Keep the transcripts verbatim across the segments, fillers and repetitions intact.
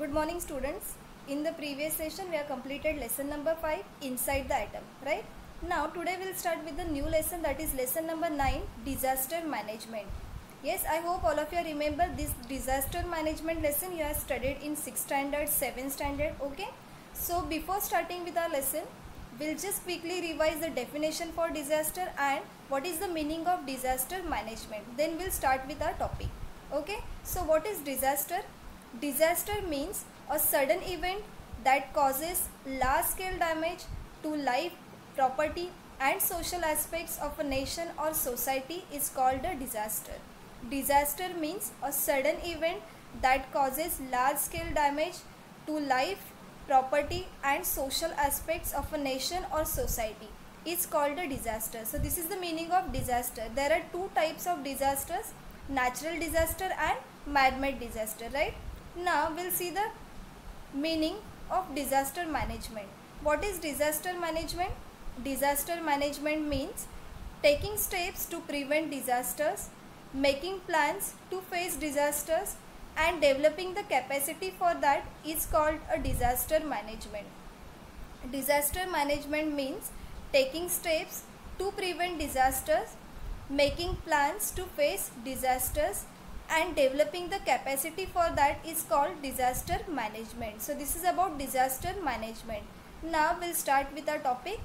Good morning students. In the previous session we have completed lesson number five, inside the atom, right? Now today we will start with the new lesson, that is lesson number nine, disaster management. Yes, I hope all of you remember this disaster management lesson you have studied in sixth standard, seventh standard, okay? So before starting with our lesson, we'll just quickly revise the definition for disaster and what is the meaning of disaster management. Then we'll start with our topic, okay? So what is disaster? Disaster means a sudden event that causes large scale damage to life, property and social aspects of a nation or society is called a disaster. Disaster means a sudden event that causes large scale damage to life, property and social aspects of a nation or society is called a disaster. So this is the meaning of disaster. There are two types of disasters, natural disaster and man-made disaster, right? Now we'll see the meaning of disaster management. What is disaster management? Disaster management means taking steps to prevent disasters, making plans to face disasters and developing the capacity for that is called a disaster management. Disaster management means taking steps to prevent disasters, making plans to face disasters and developing the capacity for that is called disaster management. So this is about disaster management. Now we'll start with our topic.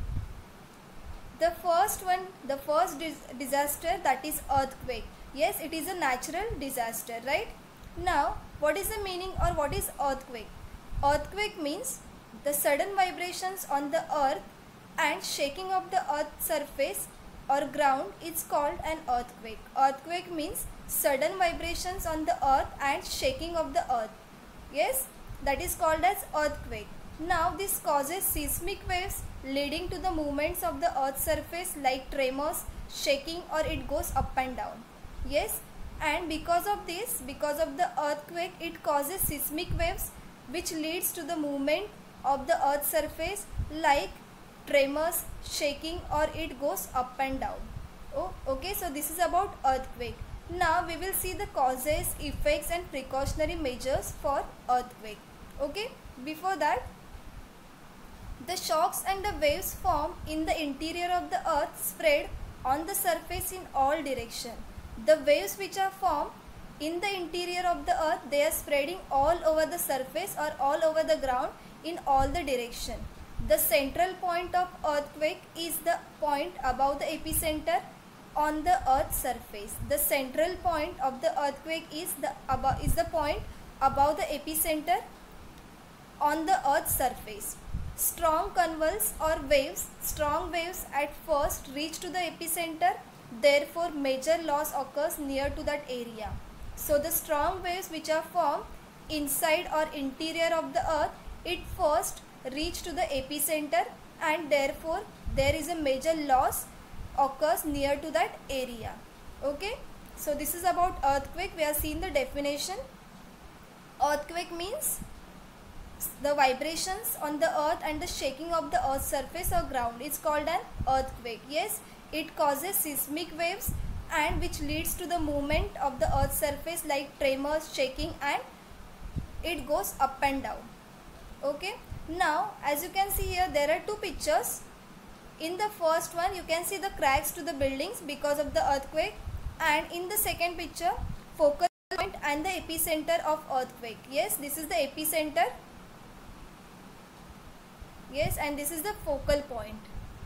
The first one, the first dis disaster, that is earthquake. Yes, it is a natural disaster, right? Now what is the meaning or what is earthquake? Earthquake means the sudden vibrations on the earth and shaking of the earth's surface or ground is called an earthquake. Earthquake means sudden vibrations on the earth and shaking of the earth. Yes, that is called as earthquake. Now this causes seismic waves leading to the movements of the earth's surface like tremors, shaking, or it goes up and down. Yes, and because of this, because of the earthquake, it causes seismic waves which leads to the movement of the earth's surface like tremors, shaking, or it goes up and down. Oh, okay, so this is about earthquake. Now we will see the causes, effects and precautionary measures for earthquake. Okay, before that, the shocks and the waves form in the interior of the earth spread on the surface in all directions. The waves which are formed in the interior of the earth, they are spreading all over the surface or all over the ground in all the direction. The central point of earthquake is the point above the epicenter on the earth's surface. The central point of the earthquake is the above is the point above the epicenter on the earth's surface. Strong convulse or waves, strong waves at first reach to the epicenter, therefore major loss occurs near to that area. So the strong waves which are formed inside or interior of the earth, it first reach to the epicenter and therefore there is a major loss occurs near to that area. Okay, so this is about earthquake. We have seen the definition. Earthquake means the vibrations on the earth and the shaking of the earth's surface or ground is called an earthquake. Yes, it causes seismic waves and which leads to the movement of the earth's surface like tremors, shaking, and it goes up and down. Okay, now as you can see here, there are two pictures. In the first one you can see the cracks to the buildings because of the earthquake, and in the second picture, focal point and the epicenter of earthquake. Yes, this is the epicenter. Yes, and this is the focal point.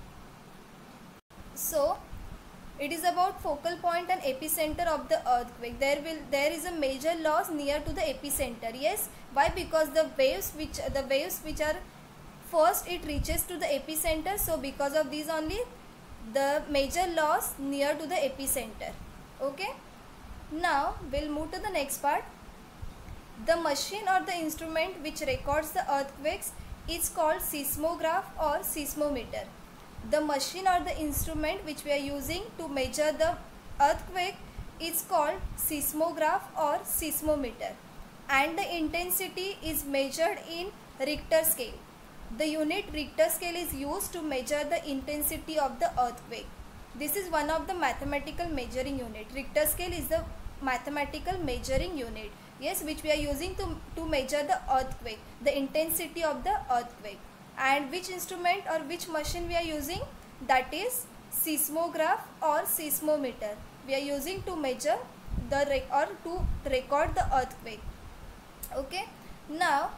So it is about focal point and epicenter of the earthquake. There will there is a major loss near to the epicenter. Yes, why? Because the waves which the waves which are first it reaches to the epicenter, so because of these only the major loss near to the epicenter. Okay, now we'll move to the next part. The machine or the instrument which records the earthquakes is called seismograph or seismometer. The machine or the instrument which we are using to measure the earthquake is called seismograph or seismometer, and the intensity is measured in Richter scale. The unit Richter scale is used to measure the intensity of the earthquake. This is one of the mathematical measuring unit. Richter scale is the mathematical measuring unit. yes, which we are using to, to measure the earthquake, the intensity of the earthquake. And which instrument or which machine we are using? That is seismograph or seismometer. We are using to measure the or to record the earthquake. Okay, now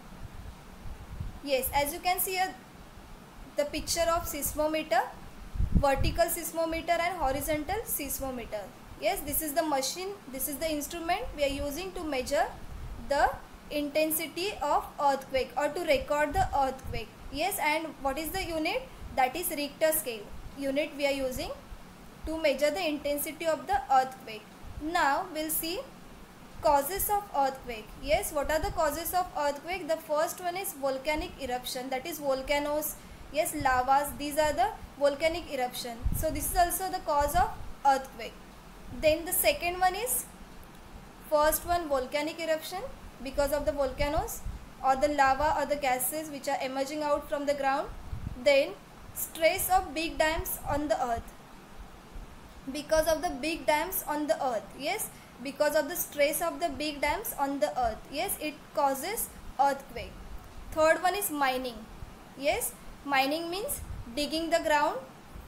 yes, as you can see here, the picture of seismometer, vertical seismometer and horizontal seismometer. Yes, this is the machine, this is the instrument we are using to measure the intensity of earthquake or to record the earthquake. Yes, and what is the unit? That is Richter scale unit we are using to measure the intensity of the earthquake. Now we'll see causes of earthquake. Yes, what are the causes of earthquake? The first one is volcanic eruption, that is volcanoes, yes, lavas, these are the volcanic eruption. So this is also the cause of earthquake. Then the second one is, first one volcanic eruption because of the volcanoes or the lava or the gases which are emerging out from the ground. Then stress of big dams on the earth, because of the big dams on the earth, yes, because of the stress of the big dams on the earth, yes, it causes earthquake. Third one is mining. Yes, mining means digging the ground,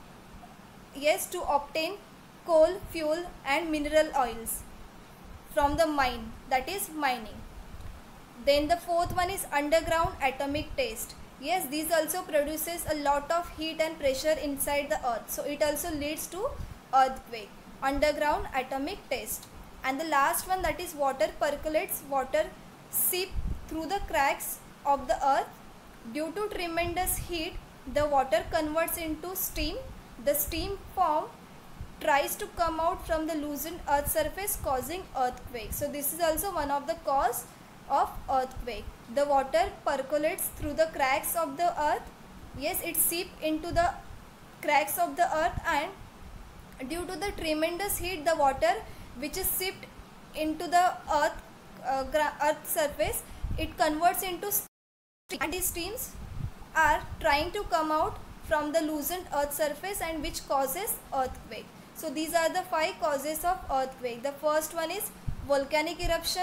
yes, to obtain coal, fuel and mineral oils from the mine, that is mining. Then the fourth one is underground atomic test. Yes, this also produces a lot of heat and pressure inside the earth, so it also leads to earthquake, underground atomic test. And the last one, that is water percolates, water seep through the cracks of the earth. Due to tremendous heat, the water converts into steam. The steam form tries to come out from the loosened earth surface, causing earthquake. So this is also one of the cause of earthquake. The water percolates through the cracks of the earth. Yes, it seeps into the cracks of the earth, and due to the tremendous heat, the water which is seeped into the earth uh, earth surface, it converts into steam, and these steams are trying to come out from the loosened earth surface, and which causes earthquake. So these are the five causes of earthquake. The first one is volcanic eruption,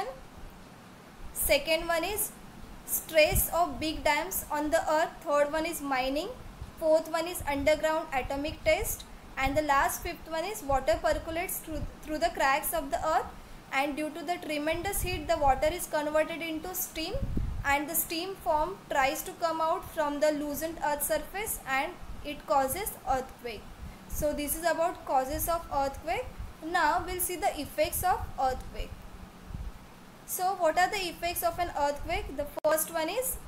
second one is stress of big dams on the earth, third one is mining, fourth one is underground atomic test, and the last fifth one is water percolates through, through the cracks of the earth, and due to the tremendous heat, the water is converted into steam, and the steam form tries to come out from the loosened earth surface, and it causes earthquake. So this is about causes of earthquake. Now we'll see the effects of earthquake. So what are the effects of an earthquake? The first one is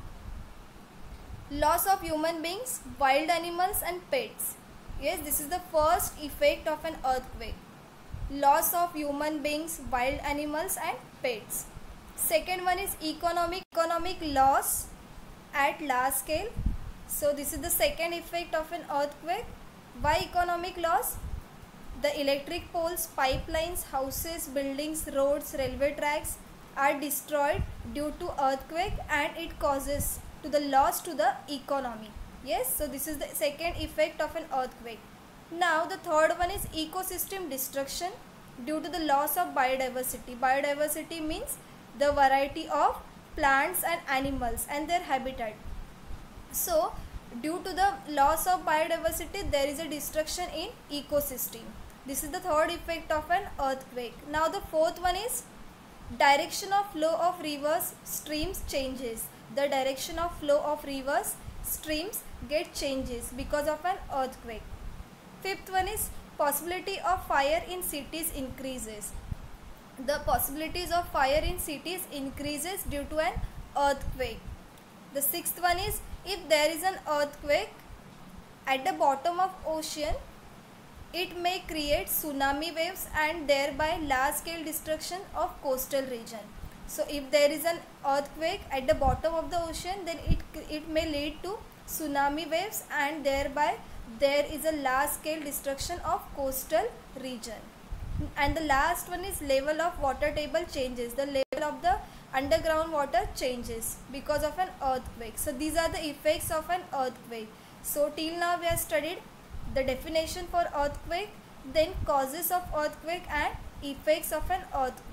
loss of human beings, wild animals and pets. Yes, this is the first effect of an earthquake. Loss of human beings, wild animals and pets. Second one is economic economic loss at large scale. So this is the second effect of an earthquake. Why economic loss? The electric poles, pipelines, houses, buildings, roads, railway tracks are destroyed due to earthquake, and it causes to the loss to the economy. Yes, so this is the second effect of an earthquake. Now the third one is ecosystem destruction due to the loss of biodiversity. Biodiversity means the variety of plants and animals and their habitat. So due to the loss of biodiversity, there is a destruction in ecosystem. This is the third effect of an earthquake. Now the fourth one is direction of flow of rivers, streams changes. The direction of flow of rivers, streams get changes because of an earthquake. Fifth one is possibility of fire in cities increases. The possibilities of fire in cities increases due to an earthquake. The sixth one is if there is an earthquake at the bottom of ocean, it may create tsunami waves and thereby large scale destruction of coastal region. So if there is an earthquake at the bottom of the ocean, then it, it may lead to tsunami waves and thereby there is a large scale destruction of coastal region. And the last one is level of water table changes. The level of the underground water changes because of an earthquake. So these are the effects of an earthquake. So till now we have studied the definition for earthquake, then causes of earthquake and effects of an earthquake.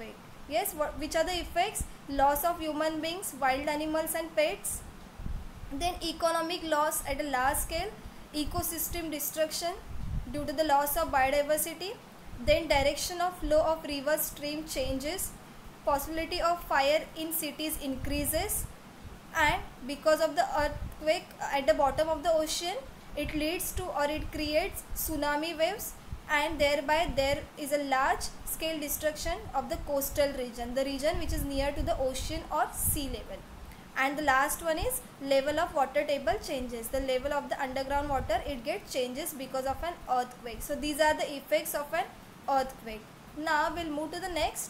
Yes, what, which are the effects? Loss of human beings, wild animals and pets. Then economic loss at a large scale, ecosystem destruction due to the loss of biodiversity. Then direction of flow of river stream changes, possibility of fire in cities increases, and because of the earthquake at the bottom of the ocean, it leads to or it creates tsunami waves, and thereby there is a large scale destruction of the coastal region, the region which is near to the ocean or sea level. And the last one is level of water table changes, the level of the underground water, it gets changes because of an earthquake. So these are the effects of an earthquake. Now we'll move to the next.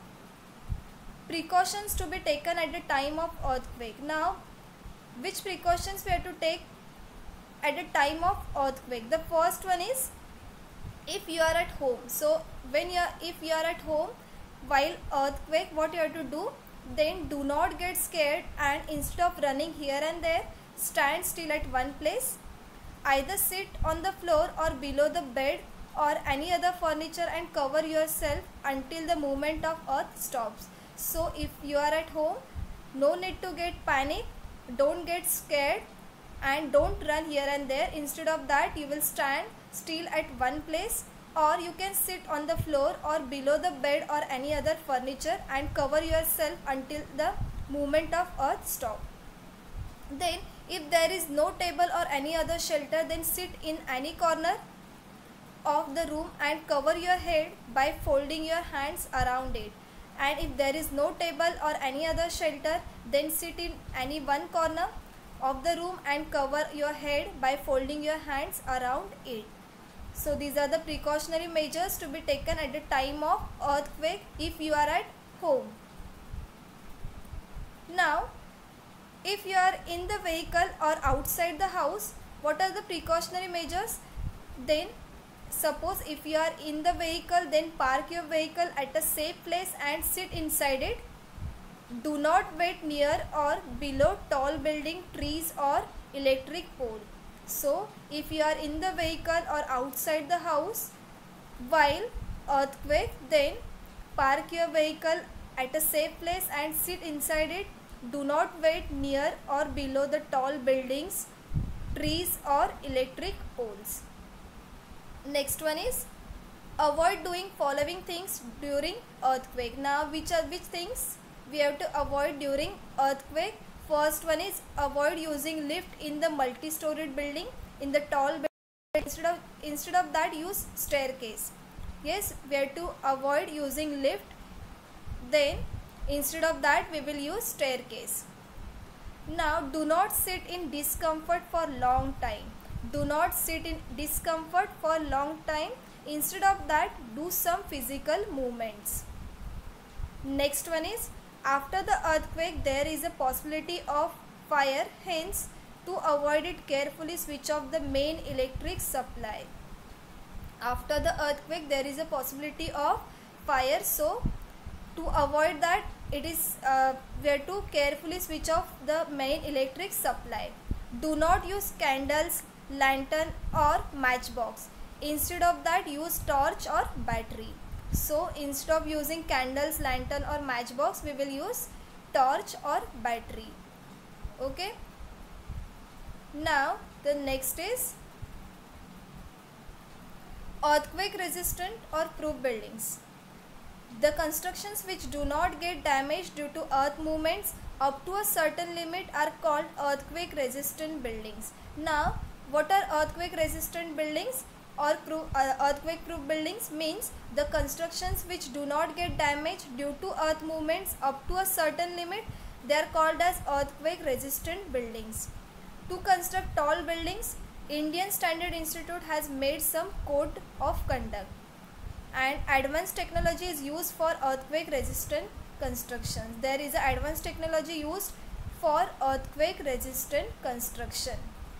Precautions to be taken at the time of earthquake. Now which precautions we have to take at the time of earthquake? The first one is, if you are at home, so when you are if you are at home while earthquake, what you have to do? Then do not get scared, and instead of running here and there, stand still at one place. Either sit on the floor or below the bed or any other furniture and cover yourself until the movement of earth stops. So if you are at home, no need to get panic, don't get scared, and don't run here and there. Instead of that, you will stand still at one place, or you can sit on the floor or below the bed or any other furniture and cover yourself until the movement of earth stop. Then if there is no table or any other shelter, then sit in any corner of the room and cover your head by folding your hands around it. And if there is no table or any other shelter, then sit in any one corner of the room and cover your head by folding your hands around it. So these are the precautionary measures to be taken at the time of earthquake if you are at home. Now, if you are in the vehicle or outside the house, what are the precautionary measures? Then suppose if you are in the vehicle, then park your vehicle at a safe place and sit inside it. Do not wait near or below tall building, trees or electric pole. So if you are in the vehicle or outside the house while earthquake, then park your vehicle at a safe place and sit inside it. Do not wait near or below the tall buildings, trees or electric poles. Next one is, avoid doing following things during earthquake. Now which are which things we have to avoid during earthquake? First one is, avoid using lift in the multi-storied building, in the tall building. Instead of, instead of that, use staircase. Yes, we have to avoid using lift. Then instead of that, we will use staircase. Now do not sit in discomfort for long time. Do not sit in discomfort for long time. Instead of that, do some physical movements. Next one is, after the earthquake, there is a possibility of fire. Hence, to avoid it, carefully switch off the main electric supply. After the earthquake, there is a possibility of fire. So, to avoid that, it is uh, we have to carefully switch off the main electric supply. Do not use candles, lantern or matchbox. Instead of that, use torch or battery. So instead of using candles, lantern or matchbox, we will use torch or battery. Okay. Now the next is earthquake resistant or proof buildings. The constructions which do not get damaged due to earth movements up to a certain limit are called earthquake resistant buildings. Now what are earthquake resistant buildings or proof, uh, earthquake proof buildings? Means the constructions which do not get damaged due to earth movements up to a certain limit, they are called as earthquake resistant buildings. To construct tall buildings, Indian Standard Institute has made some code of conduct, and advanced technology is used for earthquake resistant construction. There is an advanced technology used for earthquake resistant construction.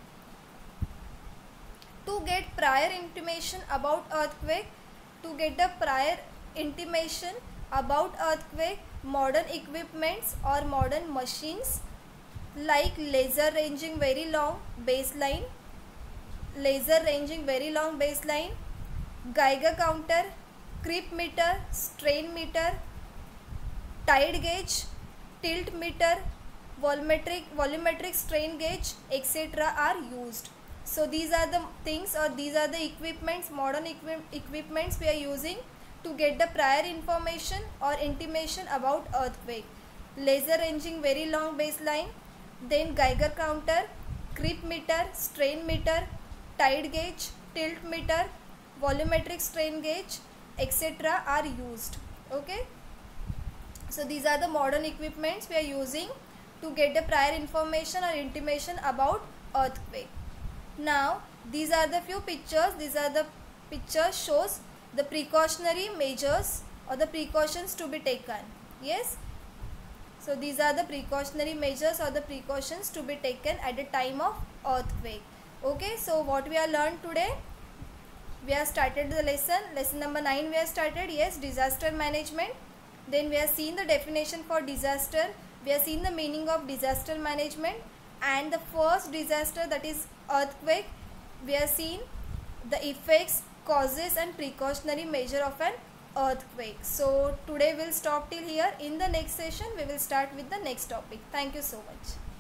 To get prior intimation about earthquake, to get the prior intimation about earthquake, modern equipments or modern machines like laser ranging very long baseline, laser ranging very long baseline, Geiger counter, creep meter, strain meter, tide gauge, tilt meter, volumetric volumetric strain gauge, etc. are used. So these are the things, or these are the equipments, modern equi equipments we are using to get the prior information or intimation about earthquake. Laser ranging very long baseline, then Geiger counter, creep meter, strain meter, tide gauge, tilt meter, volumetric strain gauge, etc. are used. Okay. So these are the modern equipments we are using to get the prior information or intimation about earthquake. Now these are the few pictures. These are the pictures shows the precautionary measures or the precautions to be taken. Yes. So these are the precautionary measures or the precautions to be taken at the time of earthquake. Okay. So what we have learned today? We have started the lesson. Lesson number nine we have started. Yes, disaster management. Then we have seen the definition for disaster. We have seen the meaning of disaster management, and the first disaster, that is earthquake, we have seen the effects, causes and precautionary measure of an earthquake. So today we'll stop till here. In the next session we will start with the next topic. Thank you so much.